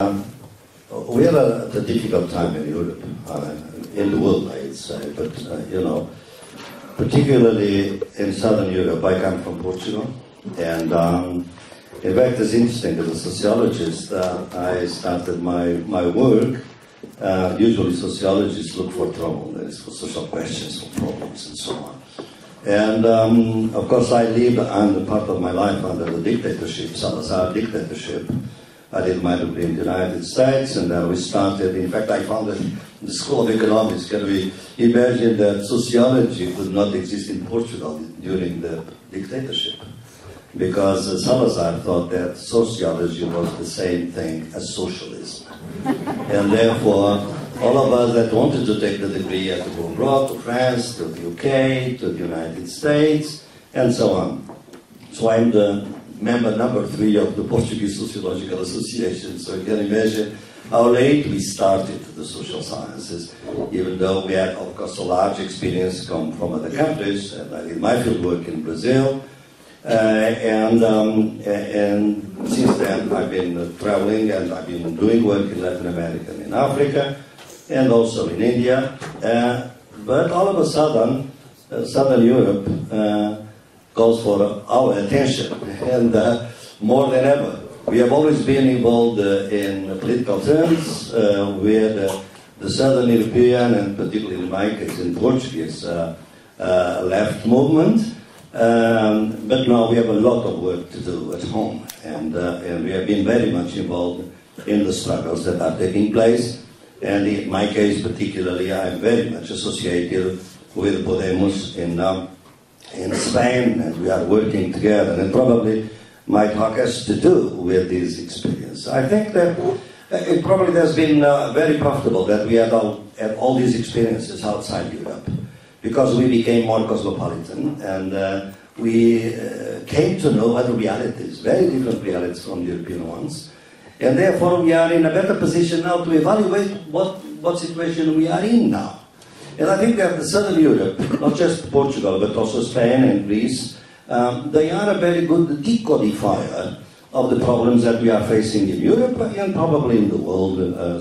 We are at a difficult time in Europe, in the world, I'd say, but, particularly in Southern Europe. I come from Portugal, and in fact, it's interesting, as a sociologist, I started my work. Usually sociologists look for trouble, that is, for social questions, for problems, and so on. And, of course, I lived under part of my life under the dictatorship, Salazar dictatorship. I did my degree in the United States, and then we started, in fact, I founded the School of Economics. Can we imagine that sociology could not exist in Portugal during the dictatorship? Because Salazar thought that sociology was the same thing as socialism. And therefore, all of us that wanted to take the degree had to go abroad, to France, to the UK, to the United States, and so on. So I'm the member number 3 of the Portuguese Sociological Association, so you can imagine how late we started the social sciences, even though we had, of course, a large experience come from other countries. And I did my field work in Brazil, and since then I've been traveling, and I've been doing work in Latin America and in Africa, and also in India. But all of a sudden, Southern Europe calls for our attention, and more than ever. We have always been involved in political terms with the Southern European, and particularly in my case in Portuguese, left movement. But now we have a lot of work to do at home, and we have been very much involved in the struggles that are taking place. And in my case particularly, I'm very much associated with Podemos in Spain, and we are working together. And probably my talk has to do with this experience. I think that it probably has been very profitable that we had all these experiences outside Europe, because we became more cosmopolitan, and we came to know other realities, very different realities from the European ones. And therefore we are in a better position now to evaluate what situation we are in now. And I think that the Southern Europe, not just Portugal, but also Spain and Greece, they are a very good decodifier of the problems that we are facing in Europe and probably in the world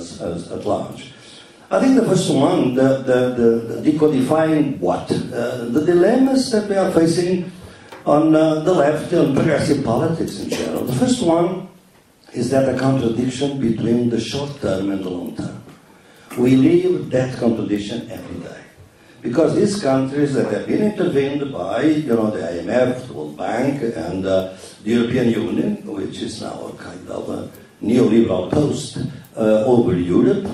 at large. I think the first one, the decodifying what? The dilemmas that we are facing on the left and progressive politics in general. The first one is that a contradiction between the short term and the long term. We live that contradiction every day. Because these countries that have been intervened by, the IMF, the World Bank, and the European Union, which is now a kind of a neoliberal post over Europe,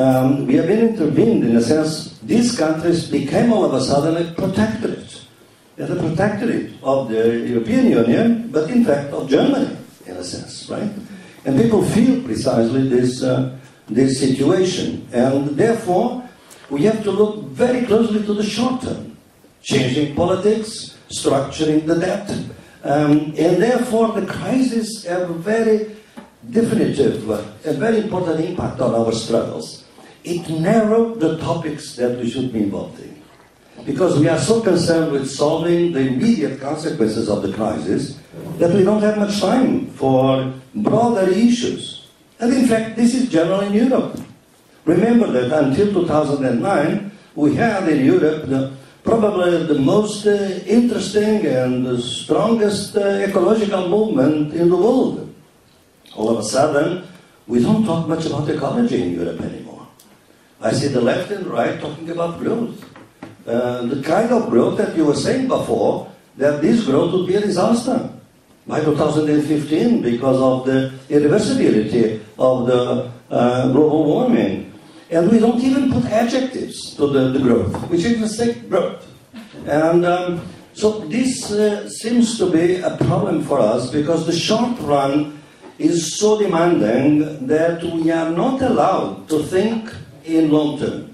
we have been intervened in a sense. These countries became all of a sudden a protectorate. They're the protectorate of the European Union, but in fact of Germany, in a sense, right? And people feel precisely this situation, and therefore we have to look very closely to the short term, changing politics, structuring the debt, and therefore the crisis have a very definitive and very important impact on our struggles. It narrowed the topics that we should be involved in, because we are so concerned with solving the immediate consequences of the crisis that we don't have much time for broader issues. And in fact, this is general in Europe. Remember that until 2009, we had in Europe probably the most interesting and the strongest ecological movement in the world. All of a sudden, we don't talk much about ecology in Europe anymore. I see the left and right talking about growth. The kind of growth that you were saying before, that this growth would be a disaster by 2015 because of the irreversibility of the global warming. And we don't even put adjectives to the growth. We just say growth. And so this seems to be a problem for us, because the short run is so demanding that we are not allowed to think in long terms.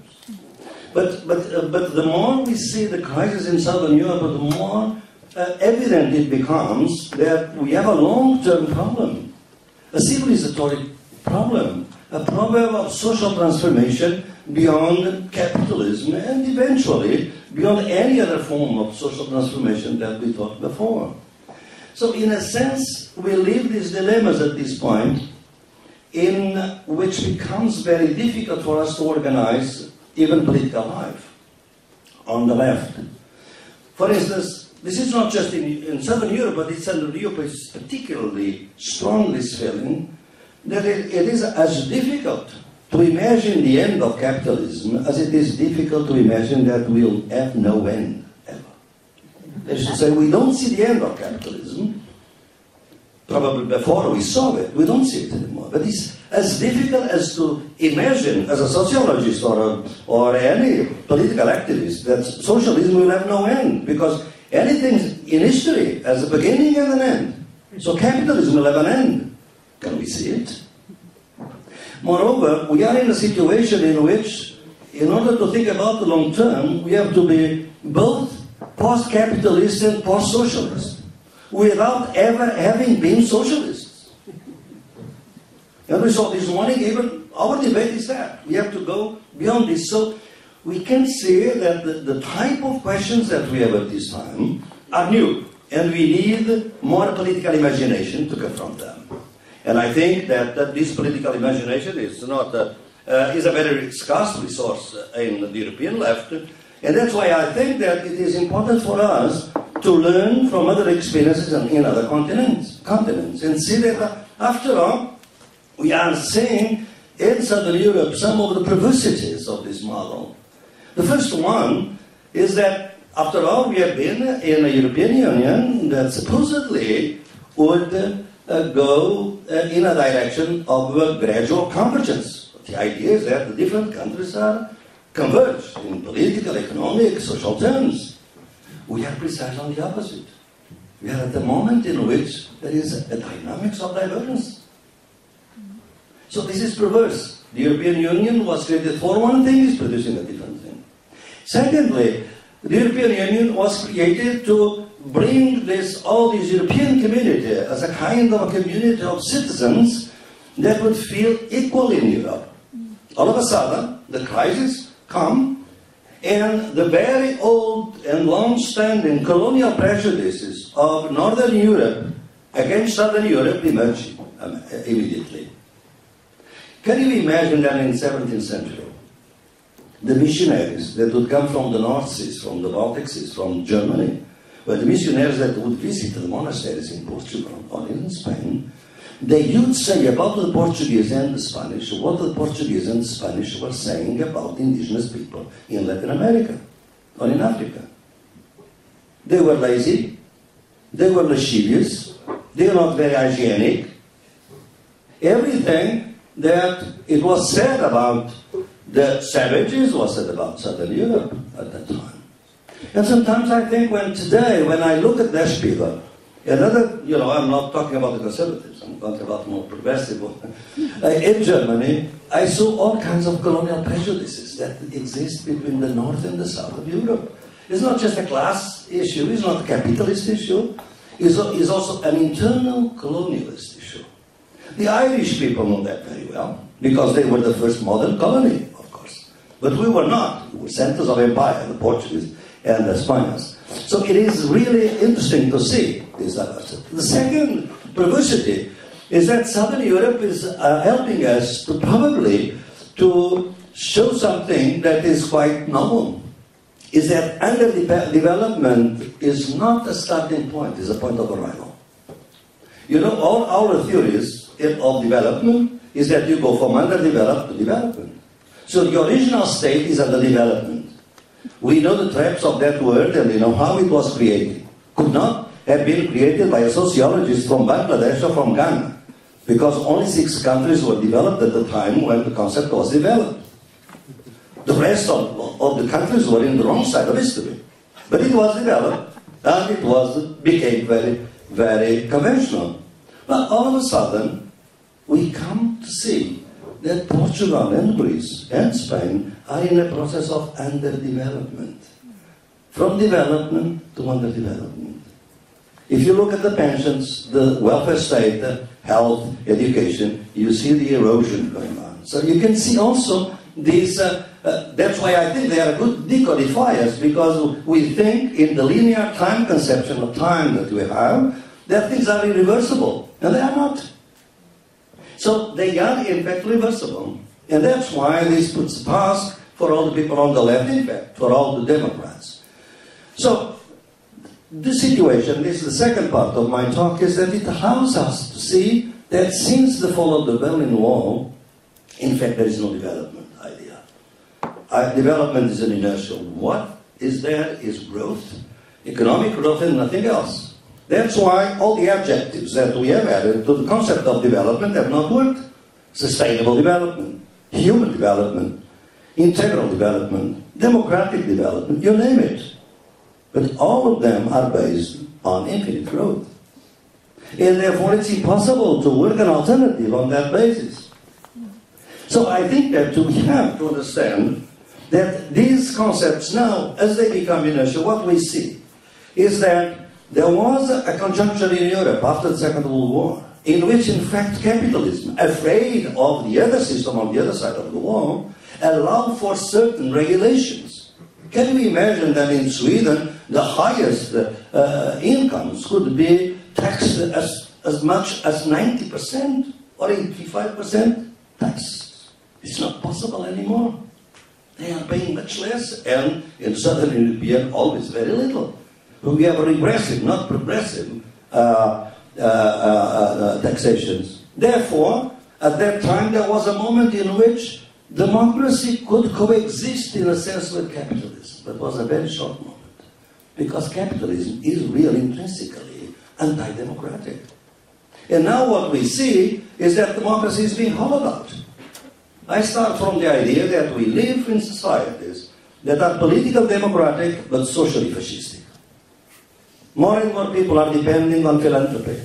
But the more we see the crisis in Southern Europe, the more evident it becomes that we have a long-term problem, a civilizatory problem, a problem of social transformation beyond capitalism and eventually beyond any other form of social transformation that we thought before. So in a sense, we live these dilemmas at this point in which becomes very difficult for us to organize even political life on the left. For instance, this is not just in Southern Europe, but it's Southern Europe is particularly strong, this feeling, that it is as difficult to imagine the end of capitalism as it is difficult to imagine that we'll have no end, ever. That is to say, we don't see the end of capitalism. Probably before we saw it, we don't see it anymore. But it's as difficult as to imagine, as a sociologist or any political activist, that socialism will have no end, because anything in history has a beginning and an end. So capitalism will have an end. Can we see it? Moreover, we are in a situation in which, in order to think about the long term, we have to be both post-capitalist and post-socialist, without ever having been socialists. And we saw this morning, even our debate is that. We have to go beyond this. So we can see that the type of questions that we have at this time are new, and we need more political imagination to confront them. And I think that this political imagination is a very scarce resource in the European left, and that's why I think that it is important for us to learn from other experiences in other continents, and see that after all, we are seeing in Southern Europe some of the perversities of this model. The first one is that, after all, we have been in a European Union that supposedly would go in a direction of gradual convergence. The idea is that the different countries are converged in political, economic, social terms. We are precisely on the opposite. We are at the moment in which there is a dynamics of divergence. So this is perverse. The European Union was created for one thing, is producing a different thing. Secondly, the European Union was created to bring all this European community as a kind of a community of citizens that would feel equal in Europe. All of a sudden, the crisis comes, and the very old and long-standing colonial prejudices of Northern Europe against Southern Europe emerge immediately. Can you imagine that in the 17th century, the missionaries that would come from the North Seas, from the Baltic Seas, from Germany, were the missionaries that would visit the monasteries in Portugal or in Spain, they would say about the Portuguese and the Spanish what the Portuguese and the Spanish were saying about indigenous people in Latin America or in Africa. They were lazy, they were lascivious, they were not very hygienic. Everything that it was said about the savages was said about Southern Europe at that time. And sometimes I think when I look at Der Spiegel, another, I'm not talking about the conservatives, I'm talking about more progressive. In Germany, I saw all kinds of colonial prejudices that exist between the north and the south of Europe. It's not just a class issue, it's not a capitalist issue, it's also an internal colonialist issue. The Irish people know that very well, because they were the first modern colony, of course. But we were not. We were centers of empire, the Portuguese and the Spaniards. So it is really interesting to see this diversity. The second perversity is that Southern Europe is helping us to show something that is quite novel. Is that underdevelopment is not a starting point, it's a point of arrival. All our theories of development is that you go from underdeveloped to development. So the original state is underdevelopment. We know the traps of that word, and we know how it was created. Could not have been created by a sociologist from Bangladesh or from Ghana, because only 6 countries were developed at the time when the concept was developed. The rest of the countries were in the wrong side of history. But it was developed, and it became very, very conventional. But all of a sudden, we come to see that Portugal and Greece and Spain are in a process of underdevelopment. From development to underdevelopment. If you look at the pensions, the welfare state, health, education, you see the erosion going on. So you can see also these, that's why I think they are good decodifiers, because we think in the linear time conception of time that we have, that things are irreversible, and they are not. So they are in fact reversible. And that's why this puts a task for all the people on the left, in fact, for all the Democrats. So the situation, this is the second part of my talk, is that it allows us to see that since the fall of the Berlin Wall, in fact, there is no development idea. Development is an inertial. What is there is growth, economic growth, and nothing else. That's why all the adjectives that we have added to the concept of development have not worked. Sustainable development, human development, integral development, democratic development, you name it. But all of them are based on infinite growth. And therefore it's impossible to work an alternative on that basis. So I think that we have to understand that these concepts now, as they become inertial, what we see is that there was a conjuncture in Europe after the Second World War in which, in fact, capitalism, afraid of the other system on the other side of the wall, allowed for certain regulations. Can we imagine that in Sweden, the highest incomes could be taxed as much as 90% or 85% tax? It's not possible anymore. They are paying much less, and in Southern Europe, always very little. We have regressive, not progressive, taxations. Therefore, at that time, there was a moment in which democracy could coexist in a sense with capitalism. But it was a very short moment, because capitalism is really intrinsically anti-democratic. And now what we see is that democracy is being hollowed out. I start from the idea that we live in societies that are political democratic but socially fascistic. More and more people are depending on philanthropy,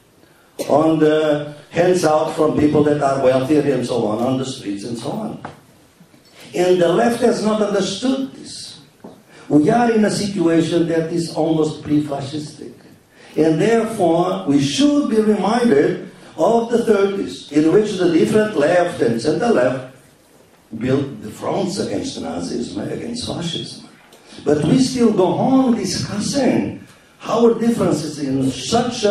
on the hands out from people that are wealthier and so on the streets and so on. And the left has not understood this. We are in a situation that is almost pre-fascistic. And therefore, we should be reminded of the 30s, in which the different left and center left built the fronts against Nazism, against fascism. But we still go on discussing our differences in such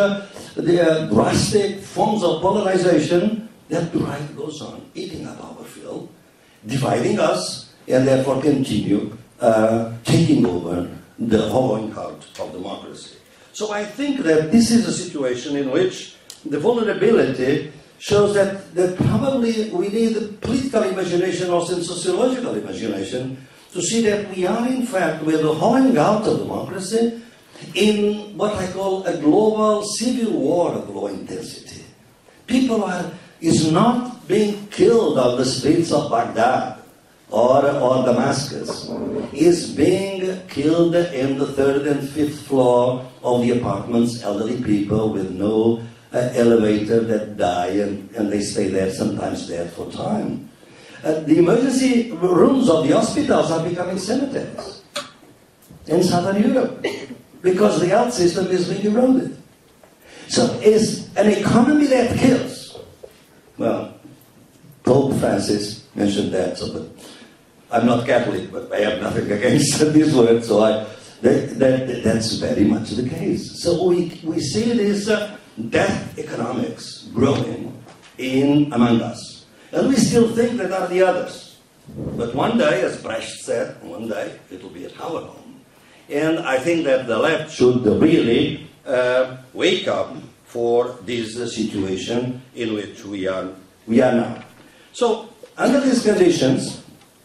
drastic forms of polarization that the right goes on eating up our fill, dividing us, and therefore continue taking over the hollowing out of democracy. So I think that this is a situation in which the vulnerability shows that probably we need a political imagination, also in sociological imagination, to see that we are in fact with the hollowing out of democracy in what I call a global civil war of low intensity. People is not being killed on the streets of Baghdad or Damascus, is being killed in the third and fifth floor of the apartments, elderly people with no elevator that die and they stay there, sometimes dead for time. The emergency rooms of the hospitals are becoming cemeteries in Southern Europe, because the health system is being eroded. So is an economy that kills. Well, Pope Francis mentioned that, but I'm not Catholic, but I have nothing against these words, so that's very much the case. So we see this death economics growing among us. And we still think that are the others. But one day, as Brecht said, one day it will be at our home. And I think that the left should really wake up for this situation in which we are now. So, under these conditions,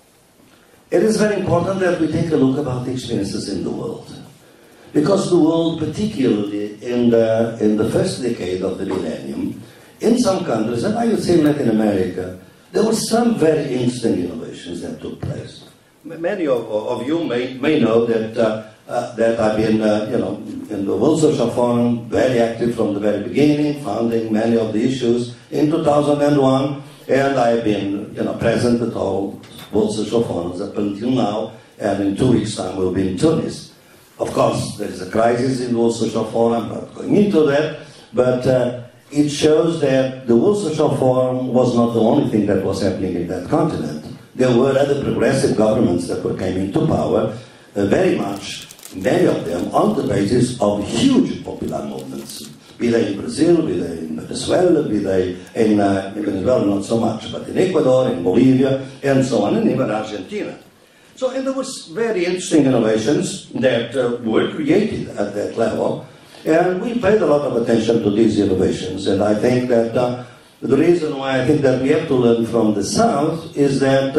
it is very important that we take a look about the experiences in the world. Because the world, particularly in the first decade of the millennium, in some countries, and I would say Latin America, there were some very interesting innovations that took place. Many of you may know that I've been, in the World Social Forum, very active from the very beginning, founding many of the issues in 2001, and I've been, present at all World Social Forums up until now, and in 2 weeks' time we'll be in Tunis. Of course, there is a crisis in the World Social Forum, I'm not going into that, but it shows that the World Social Forum was not the only thing that was happening in that continent. There were other progressive governments that came into power, very much, many of them on the basis of huge popular movements, be they in Brazil, be they in Venezuela, be they in Venezuela, not so much, but in Ecuador, in Bolivia, and so on, and even Argentina. So, and there was very interesting innovations that were created at that level, and we paid a lot of attention to these innovations, and I think that the reason why I think that we have to learn from the South is that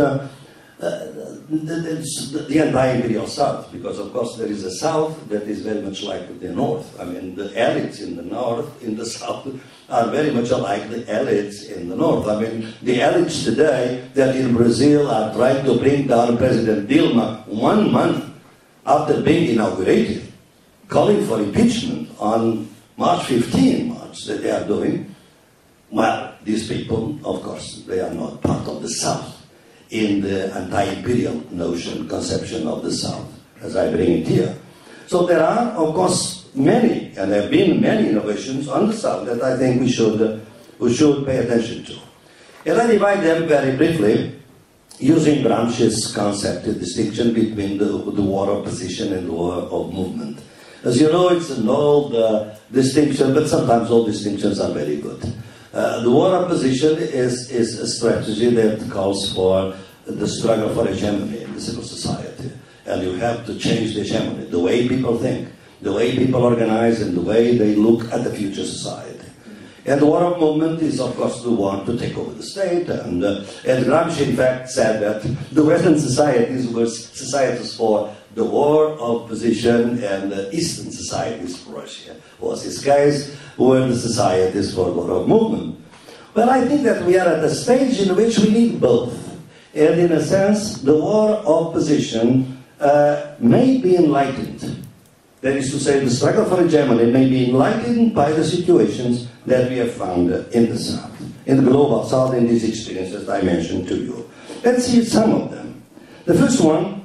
the entire imperial South, because of course there is a South that is very much like the North. I mean, the elites in the North, in the South, are very much like the elites in the North. I mean, the elites today that in Brazil are trying to bring down President Dilma 1 month after being inaugurated, calling for impeachment on March 15, that they are doing. Well, these people, of course, they are not part of the South in the anti-imperial notion, conception of the South, as I bring it here. So there are, of course, many, and there have been many innovations on the South that I think we should pay attention to. And I divide them very briefly using Gramsci's concept, the distinction between the war of position and the war of movement. As you know, it's an old distinction, but sometimes all distinctions are very good. The war of position is a strategy that calls for the struggle for hegemony in the civil society. And you have to change the hegemony, the way people think, the way people organize, and the way they look at the future society. And the war of movement is, of course, the one to take over the state. And Gramsci, in fact, said that the Western societies were societies for the war of position, and the Eastern societies for Russia was his case, were the societies for the war of movement. Well, I think that we are at a stage in which we need both. And in a sense, the war of position may be enlightened. That is to say, the struggle for hegemony may be enlightened by the situations that we have found in the South, in the global South, in these experiences I mentioned to you. Let's see some of them. The first one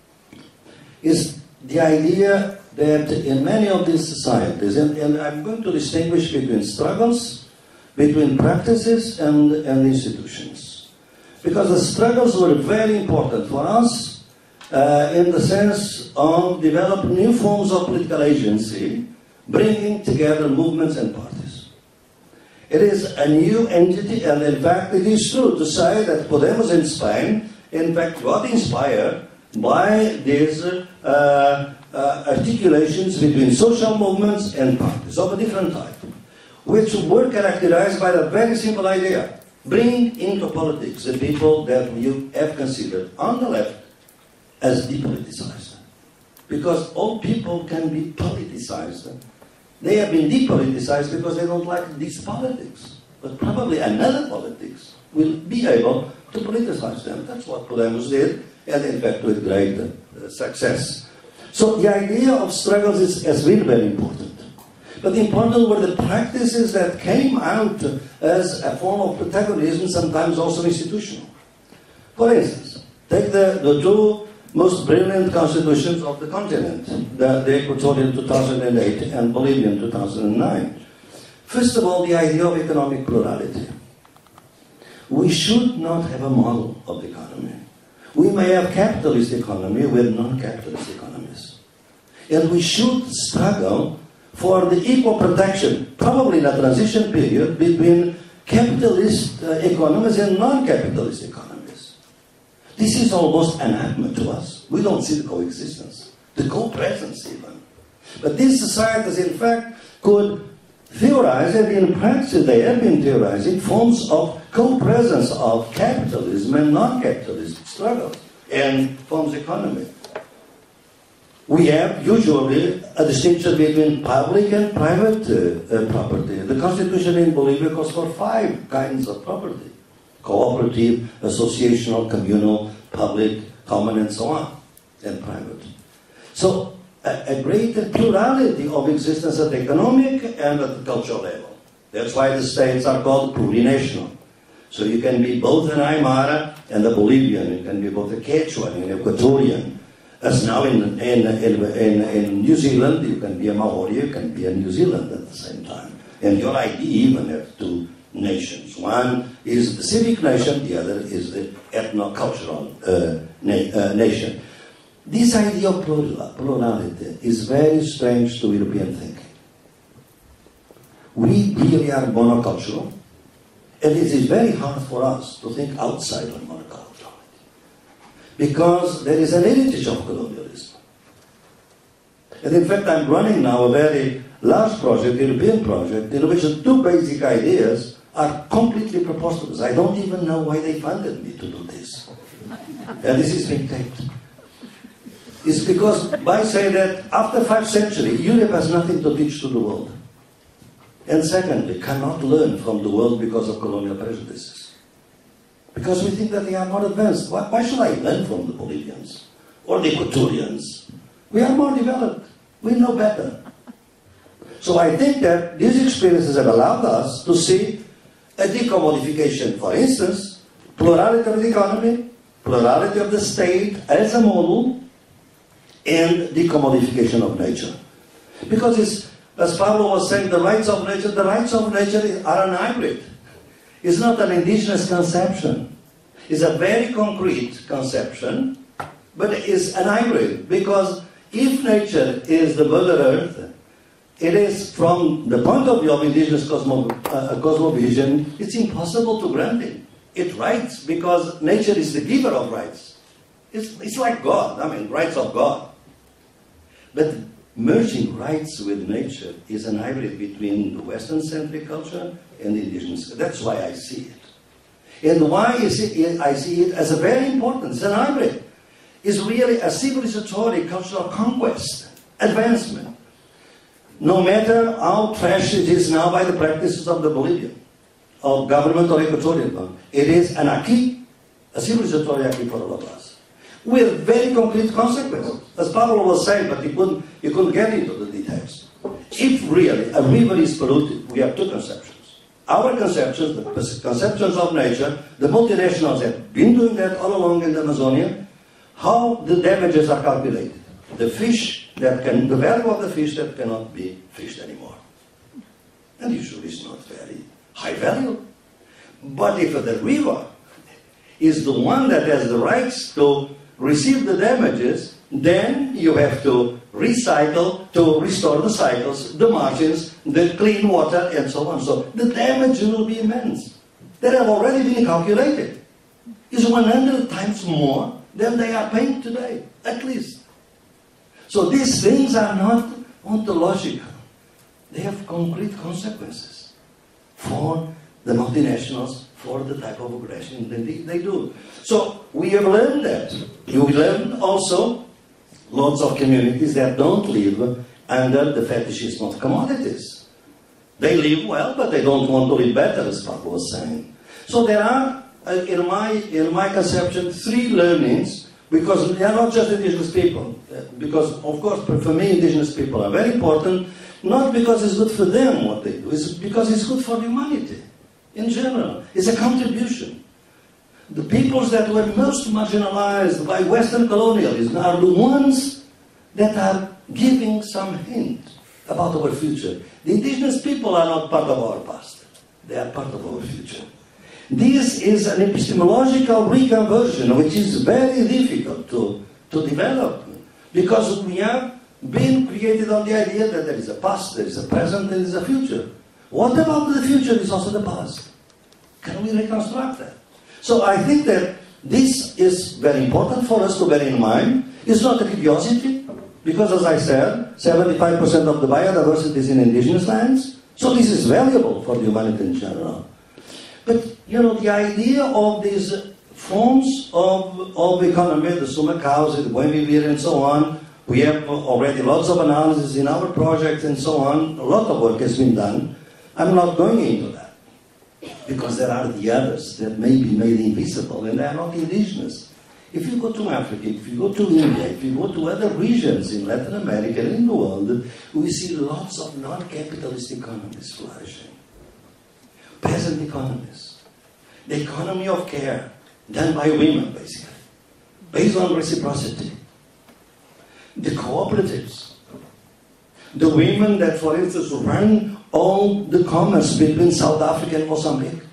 is the idea that in many of these societies, and I'm going to distinguish between struggles, between practices and institutions. Because the struggles were very important for us in the sense of developing new forms of political agency, bringing together movements and parties. It is a new entity, and in fact it is true to say that Podemos in Spain, in fact, got inspired by these articulations between social movements and parties of a different type, which were characterized by a very simple idea: bring into politics the people that you have considered on the left as depoliticized. Because all people can be politicized. They have been depoliticized because they don't like this politics. But probably another politics will be able to politicize them. That's what Podemos did, and in fact with great success. So the idea of struggles has been very important. But important were the practices that came out as a form of protagonism, sometimes also institutional. For instance, take the two most brilliant constitutions of the continent, the Equatorial 2008 and Bolivian 2009. First of all, the idea of economic plurality. We should not have a model of the economy. We may have capitalist economy with non-capitalist economies. And we should struggle for the equal protection, probably in a transition period, between capitalist economies and non-capitalist economies. This is almost anathema to us. We don't see the coexistence, the co-presence even. But these societies, in fact, could theorize, and in practice they have been theorizing, forms of co-presence of capitalism and non-capitalist struggles and forms of economy. We have usually a distinction between public and private property. The Constitution in Bolivia calls for 5 kinds of property: cooperative, associational, communal, public, common, and so on, and private. So a greater plurality of existence at the economic and at the cultural level. That's why the states are called plurinational. So you can be both an Aymara and a Bolivian. You can be both a Quechua and an Equatorian. As now in New Zealand, you can be a Maori, you can be a New Zealand at the same time. And your ID even has 2 nations. One is the civic nation, the other is the ethno-cultural nation. This idea of plurality is very strange to European thinking. we really are monocultural, and it is very hard for us to think outside of monoculturality, because there is an heritage of colonialism. And in fact, I'm running now a very large project, European project, in which the two basic ideas are completely preposterous. I don't even know why they funded me to do this. And this is being taped. It's because by saying that after 5th century, Europe has nothing to teach to the world. And secondly, cannot learn from the world because of colonial prejudices. Because we think that they are more advanced. Why should I learn from the Bolivians or the Equatorians? We are more developed. We know better. So I think that these experiences have allowed us to see a decommodification, for instance, plurality of the economy, plurality of the state as a model, and decommodification of nature. Because it's, as Pablo was saying, the rights of nature are an hybrid. It's not an indigenous conception. It's a very concrete conception, but it's an hybrid. Because if nature is the Mother Earth, it is, from the point of view of indigenous cosmovision, it's impossible to grant it. It rights because nature is the giver of rights. It's like God, I mean, rights of God. But merging rights with nature is an hybrid between the Western-centric culture and the indigenous. That's why I see it. And why I see it as a very important, it's an hybrid. It's really a civilizatory cultural conquest, advancement. No matter how trash it is now by the practices of the Bolivian, of government or Equatorial government, it is an acquis, a civilizatory acquis for all of us, with very concrete consequences. As Pablo was saying, but you couldn't get into the details. If really a river is polluted, we have two conceptions. Our conceptions, the conceptions of nature, the multinationals have been doing that all along in the Amazonia, how the damages are calculated. The value of the fish that cannot be fished anymore. And usually it's not very high value. But if the river is the one that has the rights to receive the damages, then you have to recycle, to restore the cycles, the margins, the clean water, and so on. So the damage will be immense. They have already been calculated. It's 100 times more than they are paying today, at least. So these things are not ontological. They have concrete consequences for the multinationals, for the type of aggression that they do. So we have learned that. You learn also lots of communities that don't live under the fetishism of commodities. They live well, but they don't want to live better, as Pablo was saying. So there are, in my conception, three learnings. Because they are not just indigenous people. Because, of course, for me, indigenous people are very important, not because it's good for them what they do, it's because it's good for humanity in general. It's a contribution. The peoples that were most marginalized by Western colonialism are the ones that are giving some hint about our future. The indigenous people are not part of our past. They are part of our future. This is an epistemological reconversion which is very difficult to develop, because we have been created on the idea that there is a past, there is a present, there is a future. What about the future is also the past? Can we reconstruct that? So I think that this is very important for us to bear in mind. It's not a curiosity, because as I said, 75% of the biodiversity is in indigenous lands, so this is valuable for the humanity in general. But, you know, the idea of these forms of economy, the Sumacau's, the Buen Vivir, and so on, we have already lots of analysis in our project and so on. A lot of work has been done. I'm not going into that, because there are the others that may be made invisible, and they are not indigenous. If you go to Africa, if you go to India, if you go to other regions in Latin America and in the world, we see lots of non-capitalist economies flourishing. Peasant economies. The economy of care, done by women, basically, based on reciprocity. The cooperatives. The women that, for instance, run all the commerce between South Africa and Mozambique.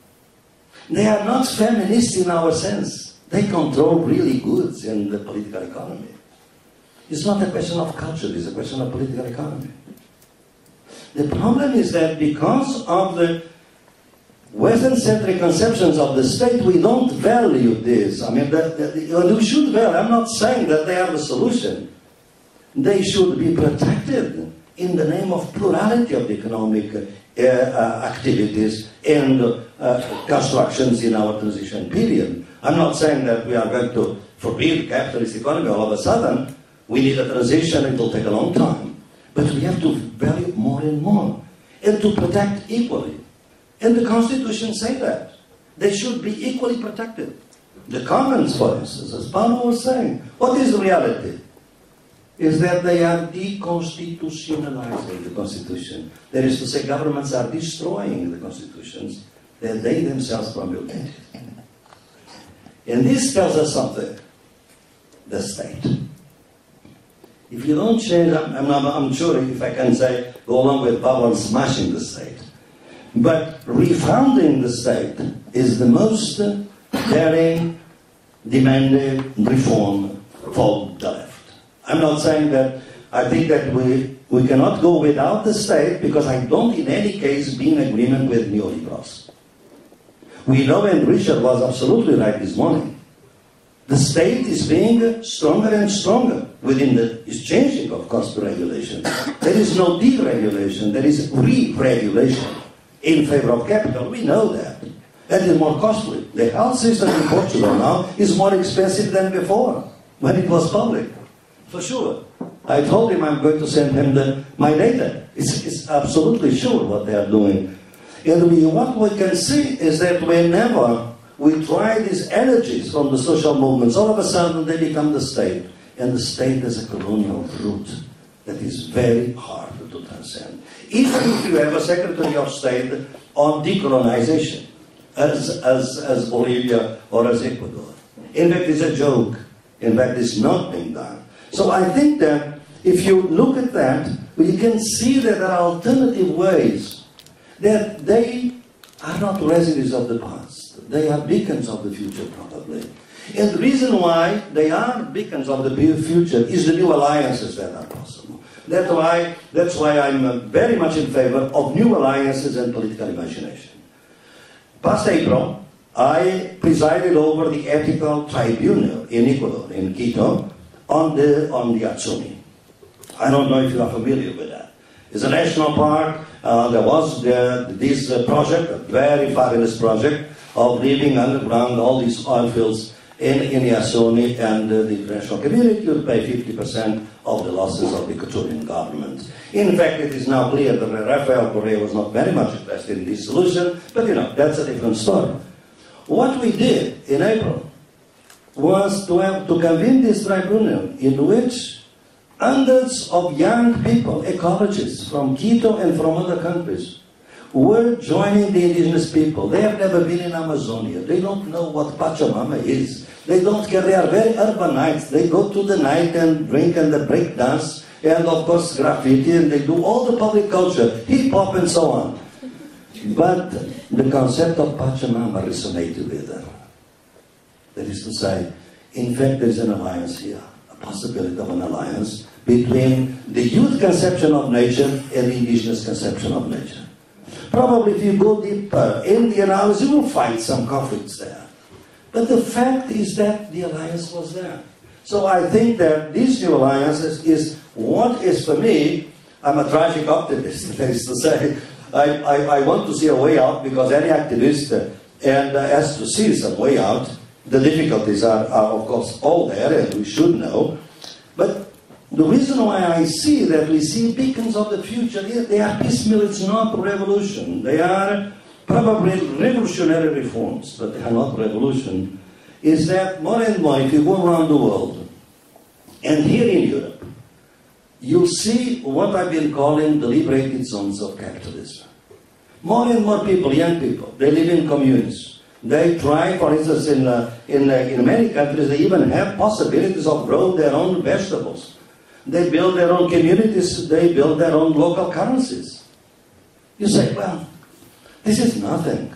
They are not feminists in our sense. They control really goods in the political economy. It's not a question of culture, it's a question of political economy. The problem is that because of the Western-centric conceptions of the state, we don't value this. I mean, we should value. I'm not saying that they are the solution. They should be protected in the name of plurality of economic activities and constructions in our transition period. I'm not saying that we are going to forbid capitalist economy all of a sudden. We need a transition. It will take a long time. But we have to value more and more and to protect equally. And the Constitution says that. They should be equally protected. The Commons, for instance, as Paulo was saying, what is the reality? Is that they are deconstitutionalizing the Constitution. That is to say, governments are destroying the constitutions that they themselves promulgated. And this tells us something. The state. If you don't change, I'm sure if I can say, go along with Pablo smashing the state. But refounding the state is the most daring, demanding reform for the left. I'm not saying that I think that we cannot go without the state, because I don't in any case be in agreement with neoliberals. We know, and Richard was absolutely right this morning, the state is being stronger and stronger within it's changing, of course, the regulation. There is no deregulation, there is re-regulation in favor of capital. We know that. That is more costly. The health system in Portugal now is more expensive than before, when it was public. For sure. I told him I'm going to send him my data. It's absolutely sure what they are doing. And what we can see is that whenever we try these energies from the social movements, all of a sudden they become the state. And the state is a colonial root that is very hard to transcend. Even if you have a Secretary of State on decolonization, as Bolivia or as Ecuador. In fact, it's a joke. In fact, it's not being done. So I think that if you look at that, you can see that there are alternative ways, that they are not residues of the past. They are beacons of the future, probably. And the reason why they are beacons of the future is the new alliances that are possible. That's why I'm very much in favor of new alliances and political imagination. Past April, I presided over the ethical tribunal in Ecuador, in Quito, on the Atsuni. I don't know if you are familiar with that. It's a national park. There was this project, a very fabulous project, of leaving underground all these oil fields in the Atsuni, and the international community would pay 50% of the losses of the Ecuadorian government. In fact, it is now clear that Rafael Correa was not very much interested in this solution, but that's a different story. What we did in April was to convene this tribunal in which hundreds of young people, ecologists from Quito and from other countries, were joining the indigenous people. They have never been in Amazonia. They don't know what Pachamama is. They don't care. They are very urbanites. They go to the night and drink and they break dance and, of course, graffiti, and they do all the public culture, hip-hop and so on. But the concept of Pachamama resonated with them. That is to say, in fact, there is an alliance here, a possibility of an alliance between the youth conception of nature and the indigenous conception of nature. Probably if you go deeper in the analysis, you will find some conflicts there. But the fact is that the alliance was there. So I think that this new alliance is what is, for me, I'm a tragic optimist, that is to say, I want to see a way out, because any activist has to see some way out. The difficulties are of course all there, and we should know. But the reason why I see that we see beacons of the future, they are piecemeal. It's not revolution. They are probably revolutionary reforms, but they are not revolution. Is that more and more, if you go around the world, and here in Europe, you'll see what I've been calling the liberated zones of capitalism. More and more people, young people, they live in communes. They try, for instance, in many countries, they even have possibilities of growing their own vegetables. They build their own communities, they build their own local currencies. You say, well, this is nothing.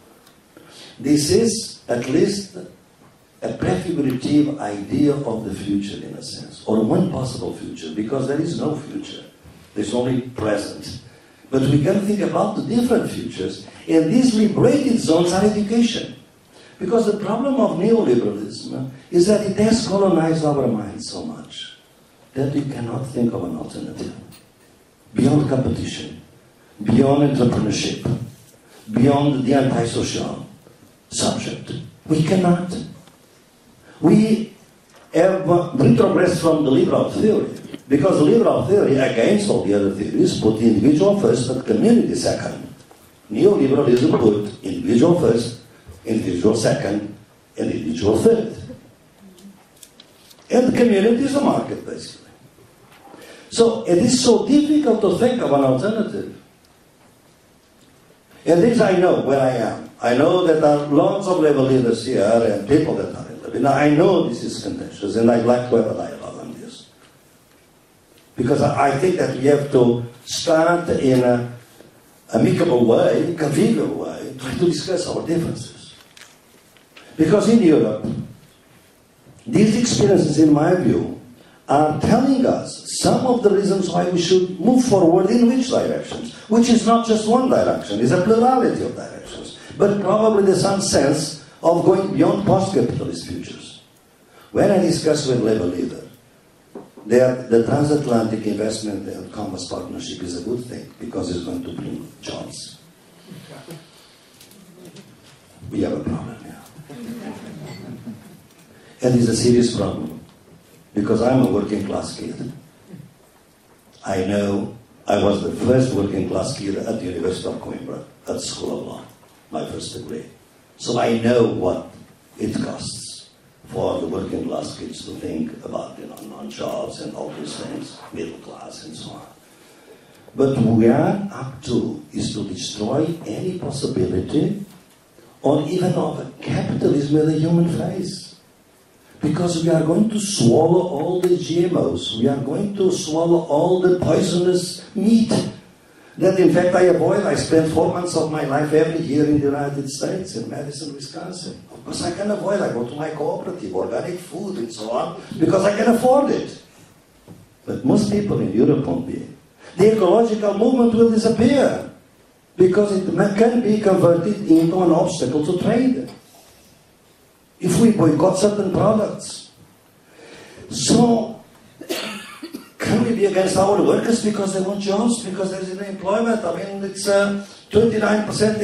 This is at least a prefigurative idea of the future, in a sense, or one possible future, because there is no future. There's only present. But we can think about the different futures, and these liberated zones are education. Because the problem of neoliberalism is that it has colonized our minds so much that we cannot think of an alternative. Beyond competition, beyond entrepreneurship, beyond the antisocial subject. We cannot. We have retrogressed from the liberal theory, because the liberal theory, against all the other theories, put the individual first but community second. Neoliberalism put individual first, individual second, and individual third. And the community is a market, basically. So it is so difficult to think of an alternative. And this I know where I am. I know that there are lots of labor leaders here and people that are in labor. Now I know this is contentious, and I'd like to have a dialogue on this. Because I think that we have to start in an amicable way, convivial way, try to discuss our differences. Because in Europe, these experiences, in my view, are telling us some of the reasons why we should move forward in which directions, which is not just one direction, it's a plurality of directions. But probably there's some sense of going beyond post-capitalist futures. When I discuss with labor leaders, the transatlantic investment and commerce partnership is a good thing because it's going to bring jobs. We have a problem now. And it's a serious problem. Because I'm a working class kid. I know I was the first working class kid at the University of Coimbra, at the School of Law, my first degree. So I know what it costs for the working class kids to think about, non-jobs and all these things, middle class and so on. But what we are up to is to destroy any possibility or even of a capitalism with a human face. Because we are going to swallow all the GMOs. We are going to swallow all the poisonous meat that, in fact, I avoid. I spend 4 months of my life every year in the United States, in Madison, Wisconsin. Of course, I can avoid. I go to my cooperative, organic food, and so on, because I can afford it. But most people in Europe won't be. The ecological movement will disappear because it can be converted into an obstacle to trade. If we boycott certain products. So, can we be against our workers because they want jobs, because there's unemployment? I mean, it's 29%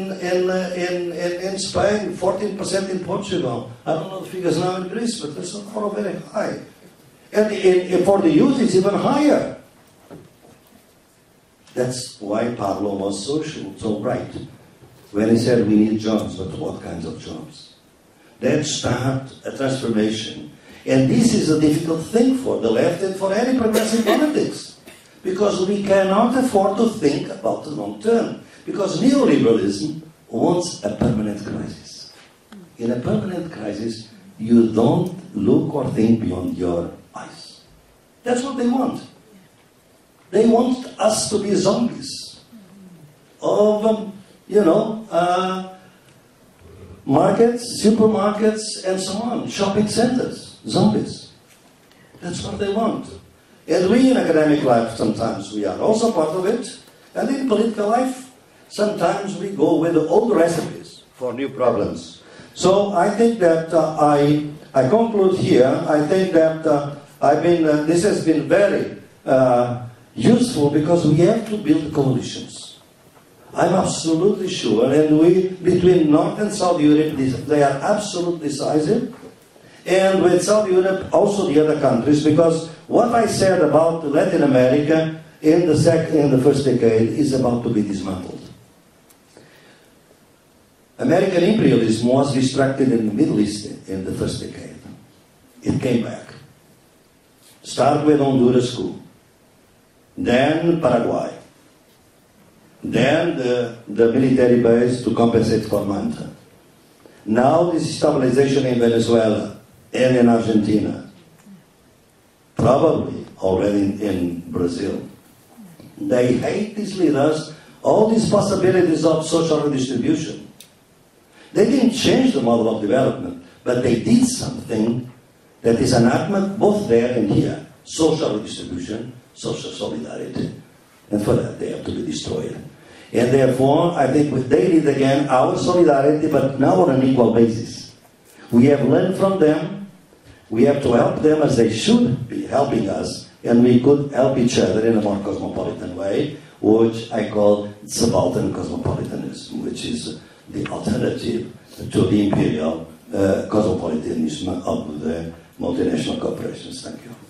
in Spain, 14% in Portugal. I don't know the figures now in Greece, but they're all very high. And for the youth, it's even higher. That's why Pablo was so right when he said we need jobs, but what kinds of jobs? Let's start a transformation. And this is a difficult thing for the left and for any progressive politics. Because we cannot afford to think about the long term. Because neoliberalism wants a permanent crisis. In a permanent crisis, you don't look or think beyond your eyes. That's what they want. They want us to be zombies of, markets, supermarkets, and so on, shopping centers, zombies. That's what they want. And we in academic life, sometimes we are also part of it. And in political life, sometimes we go with the old recipes for new problems. So I think that I conclude here. I think that this has been very useful because we have to build coalitions. I'm absolutely sure, and between North and South Europe, they are absolutely decisive. And with South Europe, also the other countries, because what I said about Latin America in the first decade is about to be dismantled. American imperialism was distracted in the Middle East in the first decade. It came back. Start with Honduras coup. Then Paraguay. Then the military base to compensate for Manta. Now this stabilization in Venezuela and in Argentina. Probably already in Brazil. They hate these leaders, all these possibilities of social redistribution. They didn't change the model of development, but they did something that is anathema both there and here. Social redistribution, social solidarity. And for that, they have to be destroyed. And therefore, I think they need again our solidarity, but now on an equal basis. We have learned from them. We have to help them as they should be helping us. And we could help each other in a more cosmopolitan way, which I call subaltern cosmopolitanism, which is the alternative to the imperial cosmopolitanism of the multinational corporations. Thank you.